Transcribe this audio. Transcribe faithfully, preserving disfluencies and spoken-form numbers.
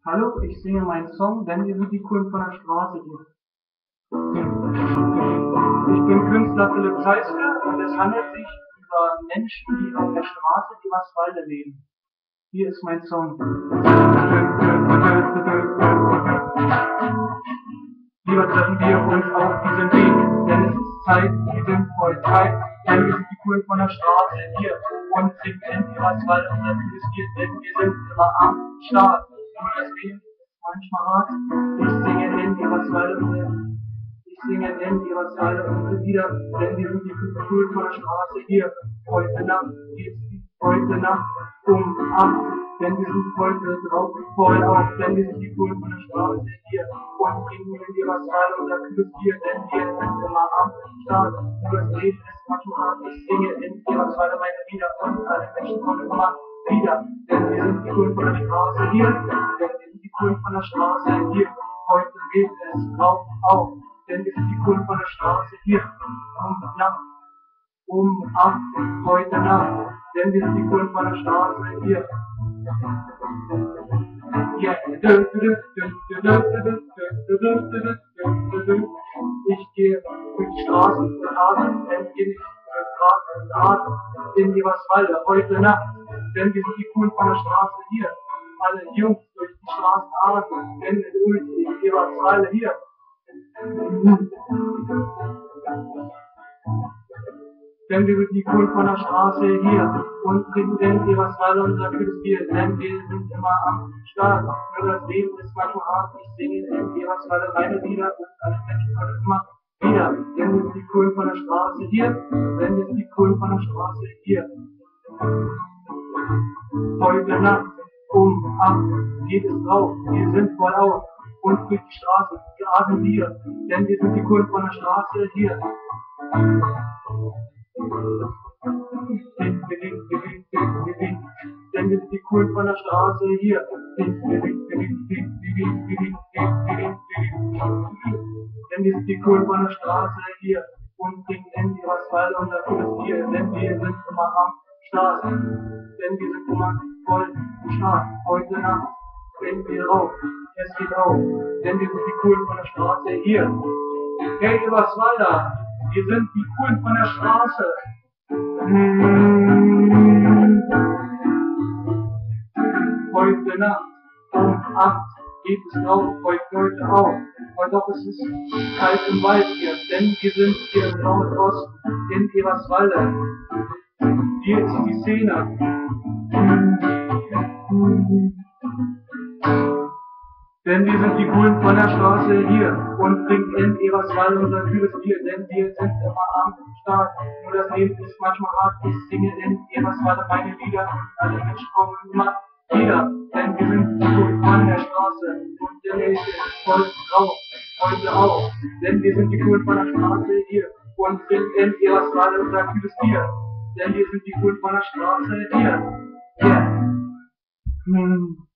Hallo, ich singe meinen Song, denn wir sind die Coolen von der Straße hier. Ich bin Künstler Philipp Zeissler und es handelt sich über Menschen, die auf der Straße in Eberswalde leben. Hier ist mein Song. Lieber treffen wir uns auf diesem Weg, denn es ist Zeit, wir sind voll Zeit, denn wir sind die Coolen von der Straße hier und singen in Eberswalde unser Liebes Bier, denn wir sind immer am Start. Nur das Leben ist manchmal hart. Ich singe in Eberswalde und ich singe in Eberswalde unsere Lieder, denn wir sind die Coolen von der Straße hier. Heute Nacht geht's heute Nacht um acht, denn wir sind heute drauf voll auf, denn wir sind die Coolen von der Straße hier und singen in Eberswalde unser Liebes Bier, denn wir sind immer am Start. Nur das Leben ist manchmal hart. Ich singe in Eberswalde meine Lieder und alle Menschen kommen immer wieder, denn wir sind die Coolen von der Straße hier, denn wir sind die Coolen von der Straße hier. Heute geht es auf, auf, denn wir sind die Coolen von der Straße hier. Um Nacht, um acht, heute Nacht, denn wir sind die Coolen von der Straße hier. Yeah. Ich gehe durch die Straßen und Rasen, denn wir nicht Straßen und Rasen in Eberswalde heute Nacht, denn wir sind die Coolen von der Straße hier. Alle Jungs durch die Straßen rasen, denn wir sind die Eberswalde hier. Denn wir sind die Coolen von der Straße hier und trinken in Eberswalde unser kühles Bier, denn wir sind immer am Start. Nur das Leben ist manchmal hart. Ich singe in Eberswalde meine Lieder und alle Menschen kommen immer wieder, denn wir sind die Coolen von der Straße hier, denn wir sind die Coolen von der Straße hier. Heute Nacht um acht geht es drauf, wir sind voll auf und durch die Straße rasen wir, denn wir sind die Coolen von der Straße hier. Denn wir sind die Coolen von der Straße hier. Denn wir sind die Coolen von der Straße hier und singen in Eberswalde unser cooles Bier, denn wir sind immer am Start. Denn wir sind immer voll stark. Heute Nacht gehen wir rauf, es geht auf, denn wir sind die Coolen von der Straße hier. Hey Eberswalder, wir sind die Coolen von der Straße. Heute Nacht um acht geht es drauf, heute heute auf. Und doch ist es kalt im Wald hier, denn wir sind hier im Nordosten in Eberswalde. Hier ist die Szene. Denn wir sind die Coolen von der Straße hier und trinken in Eberswalde unser kühles Bier, denn wir sind immer am Start. Nur das Leben ist manchmal hart. Ich singe in Eberswalde meine Lieder und alle Menschen kommen immer wieder, denn wir sind die Coolen von der Straße und der Welt ist voll drauf, heute auch, denn wir sind die Coolen von der Straße hier und trinken in Eberswalde unser kühles Bier, denn wir sind die Coolen von der Straße hier. Yeah. Hm.